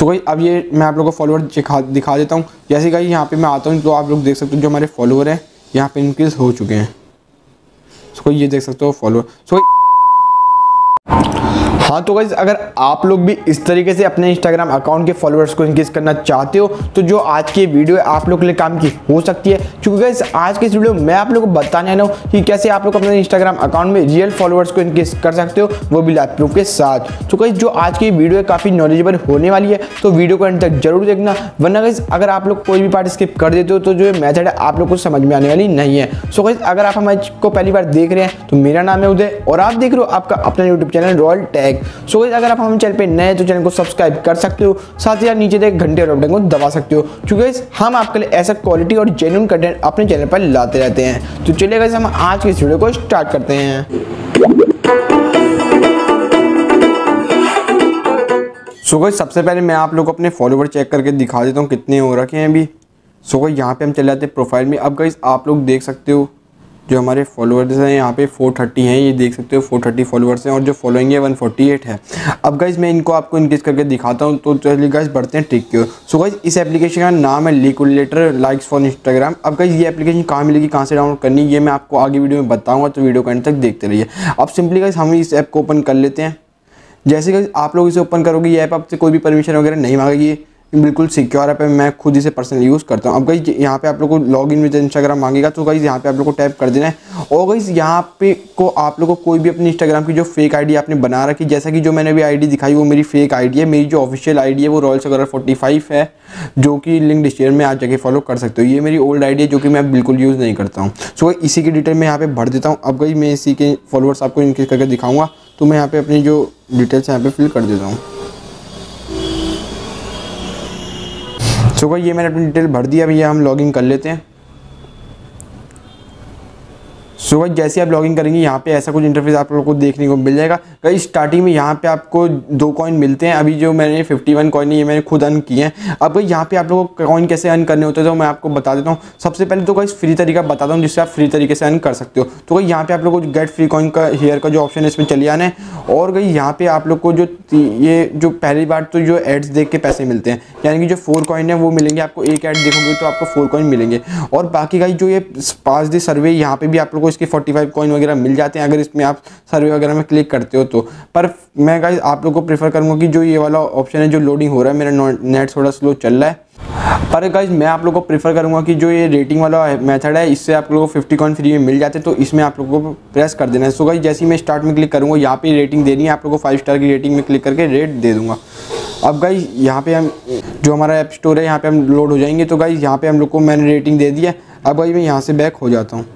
So guys अब ये मैं आप लोगों को फॉलोअर दिखा देता हूँ। जैसे गाइस यहाँ पे मैं आता हूँ तो आप लोग देख सकते हो जो हमारे फॉलोअर हैं यहाँ पे इंक्रीज हो चुके हैं। सो ये देख सकते हो फॉलोअर। सो हाँ तो गाइस अगर आप लोग भी इस तरीके से अपने इंस्टाग्राम अकाउंट के फॉलोअर्स को इंक्रीज करना चाहते हो तो जो आज की वीडियो है आप लोग के लिए काम की हो सकती है, क्योंकि गाइस आज की इस वीडियो में मैं आप लोगों को बताने आया हूँ कि कैसे आप लोग अपने इंस्टाग्राम अकाउंट में रियल फॉलोअर्स को इंक्रीज कर सकते हो, वो भी लाइव प्रूफ के साथ। तो गाइस जो आज की वीडियो है काफ़ी नॉलेजेबल होने वाली है, तो वीडियो को एंड तक जरूर देखना, वरना गाइस अगर आप लोग कोई भी पार्ट स्किप कर देते हो तो जो मेथड है आप लोग को समझ में आने वाली नहीं है। सो गाइस अगर आप हमारे को पहली बार देख रहे हैं तो मेरा नाम है उदय और आप देख रहे हो आपका अपना YouTube channel royal tag. So guys अगर आप हमारे चैनल पे नए तो चैनल को सब्सक्राइब कर सकते हो, साथ ही यार नीचे देख घंटे और बटन को दबा सकते हो, क्योंकि हम आपके लिए ऐसा क्वालिटी और जेन्युइन कंटेंट अपने चैनल पर लाते रहते हैं। तो चलिए गाइस हम आज की इस वीडियो को स्टार्ट करते हैं। सो गाइस सबसे पहले मैं आप लोग को अपने फॉलोवर चेक करके दिखा देता हूँ कितने हो रखे हैं अभी। सो गाइस यहाँ पे हम चले जाते हैं प्रोफाइल में। अब गाइस आप लोग देख सकते हो जो हमारे फॉलोअर्स हैं यहाँ पे 430 हैं, ये देख सकते हो 430 फॉलोअर्स हैं और जो फॉलोइंग है 148 है। अब गाइस मैं इनको आपको इंक्रीज करके दिखाता हूँ। तो चलिए गाइस बढ़ते हैं ट्रिक की ओर। सो गाइस इस एप्लीकेशन का नाम है लिक्विलेटर लाइक्स फॉर इंस्टाग्राम। अब गाइस ये एप्लीकेशन कहाँ मिलेगी, कहाँ से डाउनलोड करनी, ये मैं आपको आगे वीडियो में बताऊँगा, तो वीडियो को एंड तक देखते रहिए। अब सिंपली गाइस हम इस ऐप को ओपन कर लेते हैं। जैसे गाइस आप लोग इसे ओपन करोगे ये ऐप आपसे कोई भी परमिशन वगैरह नहीं मांगेगी, बिल्कुल सिक्योर ऐप है, मैं खुद इसे पर्सनली यूज़ करता हूँ। अब गाइस यहाँ पे आप लोग को लॉग इन विद इंस्टाग्राम मांगेगा, तो गाइस यहाँ पे आप लोग को टैप कर देना है। और गाइस यहाँ पे को आप लोग को कोई भी अपनी इंस्टाग्राम की जो फेक आईडी आपने बना रखी, जैसा कि जो मैंने अभी आईडी दिखाई वो मेरी फेक आईडी है। मेरी जो ऑफिशियल आईडी है वो रॉयल सगर 45 है, जो कि लिंक डिस्क्रिप्शन में आप जाके फॉलो कर सकते हो। ये मेरी ओल्ड आईडी है जो कि मैं बिल्कुल यूज़ नहीं करता हूँ। सो इसी की डिटेल मैं यहाँ पे भर देता हूँ। अब गाइस मैं इसी के फॉलोअर्स आपको इंक्रीज करके दिखाऊँगा, तो मैं यहाँ पे अपनी जो डिटेल्स यहाँ पे फिल कर देता हूँ। सो गाइस ये मैंने अपनी डिटेल भर दिया, भैया हम लॉगिन कर लेते हैं। सो गाइस जैसे आप लॉगिन करेंगे यहाँ पे ऐसा कुछ इंटरफेस आप लोगों को देखने को मिल जाएगा। गाइस स्टार्टिंग में यहाँ पे आपको 2 कॉइन मिलते हैं। अभी जो मैंने 51 कॉइन है ये मैंने खुद अर्न किए हैं। अब गाइस यहाँ पे आप लोगों को कॉइन कैसे अर्न करने होते हैं तो मैं आपको बता देता हूँ। सबसे पहले तो गाइस फ्री तरीका बताता हूँ जिससे आप फ्री तरीके से अर्न कर सकते हो। तो गाइस यहाँ पे आप लोगों को गेट फ्री कॉइन का हेयर का जो ऑप्शन है इसमें चले आना है। और गाइस यहाँ पे आप लोग को जो पहली बार तो जो एड्स देख के पैसे मिलते हैं, यानी कि जो 4 कॉइन है वो मिलेंगे आपको। एक ऐड देखोगे तो आपको 4 कॉइन मिलेंगे। और बाकी गाइस जो ये पास द सर्वे यहाँ पे भी आप लोग को इसके 45 कॉइन वगैरह मिल जाते हैं अगर इसमें आप सर्वे वगैरह में क्लिक करते हो तो। पर मैं गाइस आप लोग को प्रेफर करूंगा कि जो ये वाला ऑप्शन है जो लोडिंग हो रहा है, मेरा नेट थोड़ा स्लो चल रहा है, पर गाइस मैं आप लोगों को प्रेफर करूंगा कि जो ये रेटिंग वाला मेथड है इससे आप लोगों को 50 कॉइन फ्री में मिल जाते हैं, तो इसमें आप लोगों को प्रेस कर देना है। सो गाइस जैसे ही मैं स्टार्ट में क्लिक करूँगा यहाँ पे रेटिंग देनी है आप लोगों को, 5 स्टार की रेटिंग में क्लिक करके रेट दे दूँगा। अब गाइस यहाँ पे हम जो हमारा ऐप स्टोर है यहाँ पे हम लोड हो जाएंगे। तो गाइस यहाँ पे हम लोग को मैंने रेटिंग दे दी है। अब गाइस मैं यहाँ से बैक हो जाता हूँ।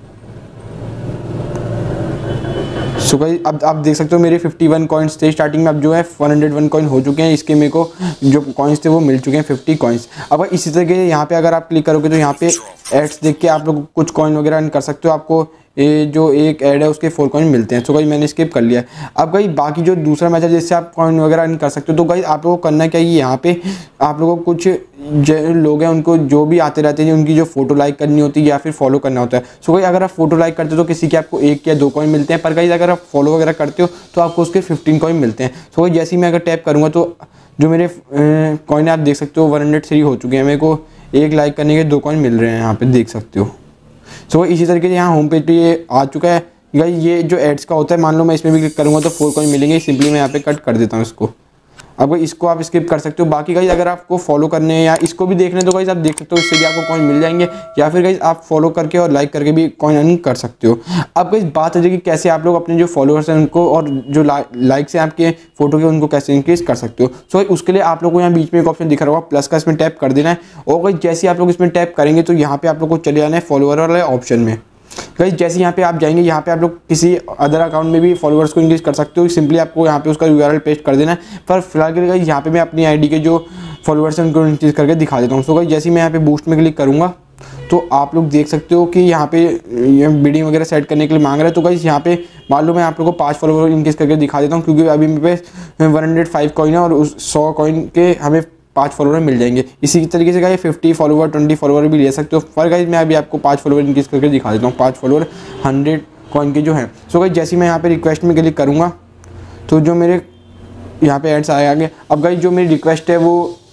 सो गाइस अब आप देख सकते हो मेरे 51 कॉइन्स थे स्टार्टिंग में, अब जो है 101 कॉइन हो चुके हैं। इसके मेरे को जो कॉइन्स थे वो मिल चुके हैं 50 कॉइन्स। अब इसी तरीके से यहाँ पे अगर आप क्लिक करोगे तो यहाँ पे एड्स देख के आप लोग कुछ कॉइन वगैरह अर्न कर सकते हो। आपको ये जो एक ऐड है उसके 4 कॉइन मिलते हैं। सो गाइस मैंने स्किप कर लिया है। अब गाइस बाकी जो दूसरा मेथड जिससे आप कॉइन वगैरह अर्न कर सकते हो, तो गाइस आप लोगों को करना क्या है, यहाँ पे आप लोगों को कुछ जो लोग हैं उनको जो भी आते रहते हैं उनकी जो फोटो लाइक करनी होती है या फिर फॉलो करना होता है। सो गाइस अगर आप फोटो लाइक करते हो तो किसी के आपको 1 या 2 कॉइन मिलते हैं, पर गाइस अगर आप फॉलो वगैरह करते हो तो आपको उसके 15 कॉइन मिलते हैं। सो गाइस जैसे ही मैं अगर टैप करूँगा तो जो मेरे कॉइन आप देख सकते हो 103 हो चुके हैं। मेरे को 1 लाइक करने के 2 कॉइन मिल रहे हैं, यहाँ पे देख सकते हो। सो इसी तरीके से यहाँ होम पेज पे ये आ चुका है। गाइस ये जो एड्स का होता है, मान लो मैं इसमें भी क्लिक करूँगा तो 4 कॉइन मिलेंगे। सिंपली मैं यहाँ पे कट कर देता हूँ इसको। अब इसको आप स्किप कर सकते हो। बाकी गाइस अगर आपको फॉलो करने हैं या इसको भी देखने तो गाइस आप देख सकते हो, इससे भी आपको कॉइन मिल जाएंगे, या फिर गाइस आप फॉलो करके और लाइक करके भी कॉइन अर्न कर सकते हो। अब गाइस बात है कि कैसे आप लोग अपने जो फॉलोअर्स हैं उनको और जो लाइक्स हैं आपके फोटो के उनको कैसे इंक्रीज कर सकते हो। सो उसके लिए आप लोग को यहाँ बीच में एक ऑप्शन दिख रहा होगा प्लस का, इसमें टैप कर देना है। और गाइस जैसे आप लोग इसमें टैप करेंगे तो यहाँ पे आप लोग को चले जाना है फॉलोअर वाले ऑप्शन में। गाइस जैसे यहाँ पे आप जाएंगे, यहाँ पे आप लोग किसी अदर अकाउंट में भी फॉलोअर्स को इंक्रीज कर सकते हो। सिंपली आपको यहाँ पे उसका URL पेस्ट कर देना है। पर फिलहाल के लिए यहाँ पे मैं अपनी आईडी के जो फॉलोअर्स हैं उनको इंक्रीज करके दिखा देता हूँ। सो गाइस जैसे मैं यहाँ पे बूस्ट में क्लिक करूँगा तो आप लोग देख सकते हो कि यहाँ पे ये बिडिंग वगैरह सेट करने के लिए मांग रहा है। तो गाइस यहाँ पे मान लो मैं आप लोग को 5 फॉलोअर इंक्रीज करके दिखा देता हूँ, क्योंकि अभी मेरे पे 105 कॉइन है और उस 100 कॉइन के हमें 5 फॉलोअर मिल जाएंगे। इसी तरीके से गाइस 50 फॉलोअर 20 फॉलोअर भी ले सकते हो। पर गाइस मैं अभी आपको 5 फॉलोअर इंक्रीज करके दिखा देता हूँ, 5 फॉलोअर 100 कॉइन के जो हैं। सो गाइस जैसे मैं यहाँ पे रिक्वेस्ट में क्लिक करूँगा तो जो मेरे यहाँ पे एड्स आए आगे। अब गाइस जो मेरी रिक्वेस्ट है वो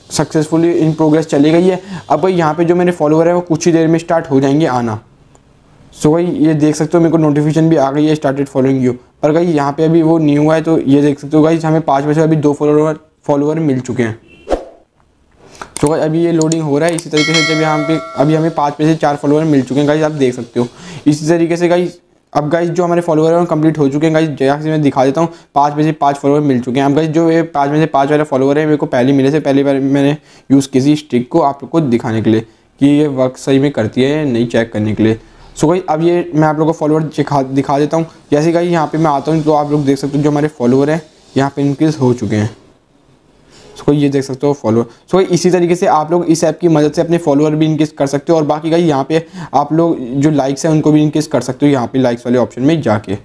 सक्सेसफुली इन प्रोग्रेस चली गई है। अब भाई यहाँ पे जो मेरे फॉलोवर है वो कुछ ही देर में स्टार्ट हो जाएंगे आना। सो भाई ये देख सकते हो मेरे को नोटिफिकेशन भी आ गई है स्टार्टेड फॉलोइंग यू, पर भाई यहाँ पे अभी वो नहीं हुआ है। तो ये देख सकते हो गाइस हमें 5 में से अभी 2 फॉलोवर मिल चुके हैं। सो गाइस अभी ये लोडिंग हो रहा है। इसी तरीके से जब यहाँ पे अभी हमें 5 में से 4 फॉलोवर मिल चुके हैं गाइस, आप देख सकते हो। इसी तरीके से गाइस अब गाइस जो हमारे फॉलोवर हैं कंप्लीट हो चुके हैं गाइस, जैसे मैं दिखा देता हूँ 5 में से 5 फॉलोवर मिल चुके हैं। अब गाइस जो ये 5 में से 5 वाले फॉलोवर है मेरे को पहले मिले थे, पहली बार मैंने यूज़ की थी स्ट्रिक को आप लोग को दिखाने के लिए कि ये वर्क सही में करती है या नहीं, चेक करने के लिए। सो गाइस अब ये मैं आप लोग को फॉलोवर दिखा देता हूँ। जैसे गाइस यहाँ पे मैं आता हूँ तो आप लोग देख सकते हो जो हमारे फॉलोवर हैं यहाँ पे इंक्रीज हो चुके हैं। सो ये देख सकते हो फॉलोअर। सो इसी तरीके से आप लोग इस ऐप की मदद से अपने फॉलोअर भी इंक्रीज कर सकते हो, और बाकी गाइस यहाँ पे आप लोग जो लाइक्स हैं उनको भी इंक्रीज कर सकते हो यहाँ पे लाइक्स वाले ऑप्शन में जाके।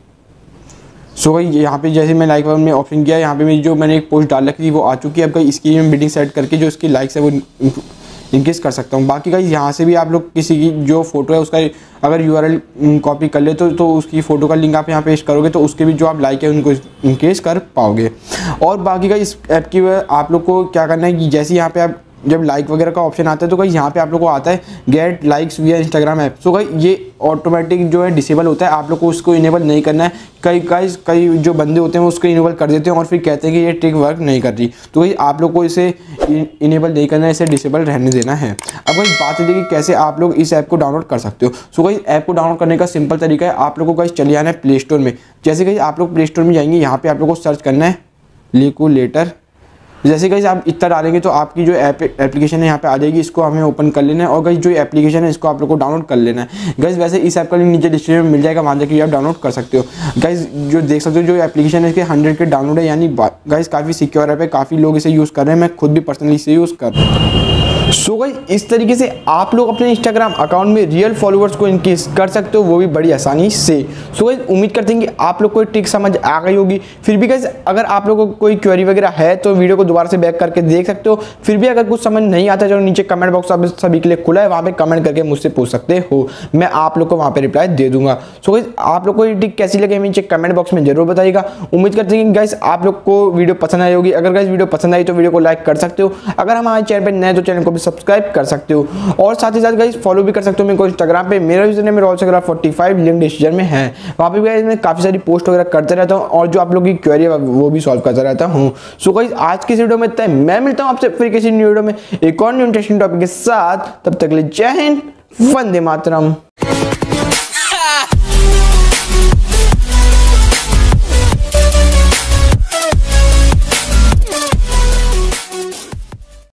सो गाइस यहाँ पे जैसे मैं लाइक वाले में ऑप्शन किया, यहाँ पे मेरी जो मैंने एक पोस्ट डाल रखी थी वो आ चुकी है। अब गाइस इसकी मैं बिडिंग सेट करके जो इसकी लाइक्स है वो इंक्रीज कर सकता हूँ। बाकी गाइस यहाँ से भी आप लोग किसी की जो फोटो है उसका अगर URL कॉपी कर ले तो उसकी फ़ोटो का लिंक आप यहाँ पेस्ट करोगे तो उसके भी जो आप लाइक है उनको इंक्रीज कर पाओगे। और बाकी गाइस इस ऐप की आप लोग को क्या करना है कि जैसे यहाँ पे आप जब लाइक वगैरह का ऑप्शन आता है तो गाइस यहाँ पे आप लोग को आता है get likes via Instagram app. So guys ये ऑटोमेटिक जो है डिसेबल होता है, आप लोग को उसको इनेबल नहीं करना है। कई जो बंदे होते हैं वो उसको इनेबल कर देते हैं और फिर कहते हैं कि ये ट्रिक वर्क नहीं कर रही। तो गाइस आप लोग को इसे इनेबल नहीं करना है, इसे डिसेबल रहने देना है। अब गाइस बात है कि कैसे आप लोग इस ऐप को डाउनलोड कर सकते हो। सो गाइस ऐप को डाउनलोड करने का सिंपल तरीका है, आप लोग को गाइस चले जाना है प्ले स्टोर में। जैसे गाइस आप लोग प्ले स्टोर में जाएंगे, यहाँ पे आप लोग को सर्च करना है लिकुलेटर। जैसे गाइस आप इतना डालेंगे तो आपकी जो एप्लीकेशन है यहाँ पे आ जाएगी, इसको हमें ओपन कर लेना है। और गाइस जो एप्लीकेशन है इसको आप लोग को डाउनलोड कर लेना है। गाइस वैसे इस ऐप का लिंक नीचे डिस्क्रिप्शन में मिल जाएगा, वहाँ जाकर आप डाउनलोड कर सकते हो। गाइस जो देख सकते हो जो एप्लीकेशन है इसके 100 के डाउनलोड है, यानी गाइस काफ़ी सिक्योर ऐप है, काफ़ी लोग इसे यूज़ कर रहे हैं, मैं खुद भी पर्सनली इसे यूज़ कर रहा हूँ। सो गाइस इस तरीके से आप लोग अपने इंस्टाग्राम अकाउंट में रियल फॉलोअर्स को इंक्रीज कर सकते हो, वो भी बड़ी आसानी से। सो गाइस उम्मीद करते हैं कि आप लोग को ट्रिक समझ आ गई होगी। फिर भी गाइस अगर आप लोगों को कोई क्वेरी वगैरह है तो वीडियो को दोबारा से बैक करके देख सकते हो। फिर भी अगर कुछ समझ नहीं आता जो नीचे कमेंट बॉक्स आप सभी के लिए खुला है, वहाँ पे कमेंट करके मुझसे पूछ सकते हो, मैं आप लोग को वहाँ पे रिप्लाई दे दूंगा। सो गाइस आप लोग को ये ट्रिक कैसी लगी नीचे कमेंट बॉक्स में जरूर बताइएगा। उम्मीद करते हैं कि गाइस आप लोग को वीडियो पसंद आई होगी। अगर गाइस वीडियो पसंद आई तो वीडियो को लाइक कर सकते हो, अगर हमारे चैनल पर नए तो चैनल को भी सब्सक्राइब कर सकते हो, और साथ ही साथ गाइस फॉलो भी कर सकते हो मेरे को इंस्टाग्राम पे। मेरा user name rolsagara45 link description में है, वहाँ पे गाइस मैं काफी सारी पोस्ट वगैरह करते रहता हूँ और जो आप लोगों की क्वेरी है वो भी सॉल्व करता रहता हूँ। सो गाइस आज की वीडियो में इतना ही, मैं मिलता हूँ आपसे फिर किसी न्यू वीडियो में एक और न्यू इंटरेस्टिंग टॉपिक के साथ। तब तक के लिए जय हिंद, वंदे मातरम।